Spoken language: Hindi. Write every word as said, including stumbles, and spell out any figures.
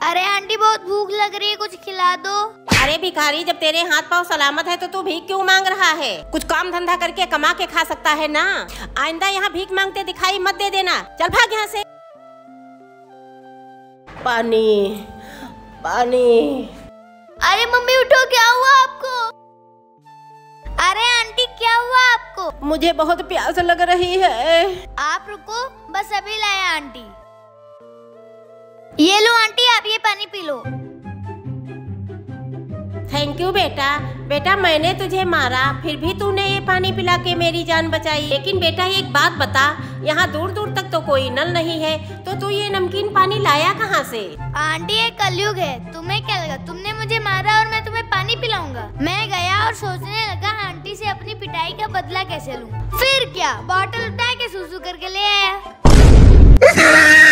अरे आंटी बहुत भूख लग रही है, कुछ खिला दो। अरे भिखारी, जब तेरे हाथ पाँव सलामत है तो तू भीख क्यों मांग रहा है? कुछ काम धंधा करके कमा के खा सकता है ना। आइंदा यहाँ भीख मांगते दिखाई मत दे देना। चल भाग यहाँ से। पानी पानी। अरे मम्मी उठो, क्या हुआ आपको? अरे आंटी क्या हुआ आपको? मुझे बहुत प्यास लग रही है। आप रुको, बस अभी लाया आंटी। ये लो आंटी, आप ये पानी पी लो। थैंक यू बेटा। बेटा मैंने तुझे मारा, फिर भी तूने ये पानी पिला के मेरी जान बचाई। लेकिन बेटा एक बात बता, यहाँ दूर दूर तक तो कोई नल नहीं है, तो तू ये नमकीन पानी लाया कहाँ से? आंटी ये कलयुग है, तुम्हें क्या लगा तुमने मुझे मारा और मैं तुम्हें पानी पिलाऊंगा? मैं गया और सोचने लगा आंटी से अपनी पिटाई का बदला कैसे लूं। फिर क्या, बॉटल उठा के सूसू करके ले आया।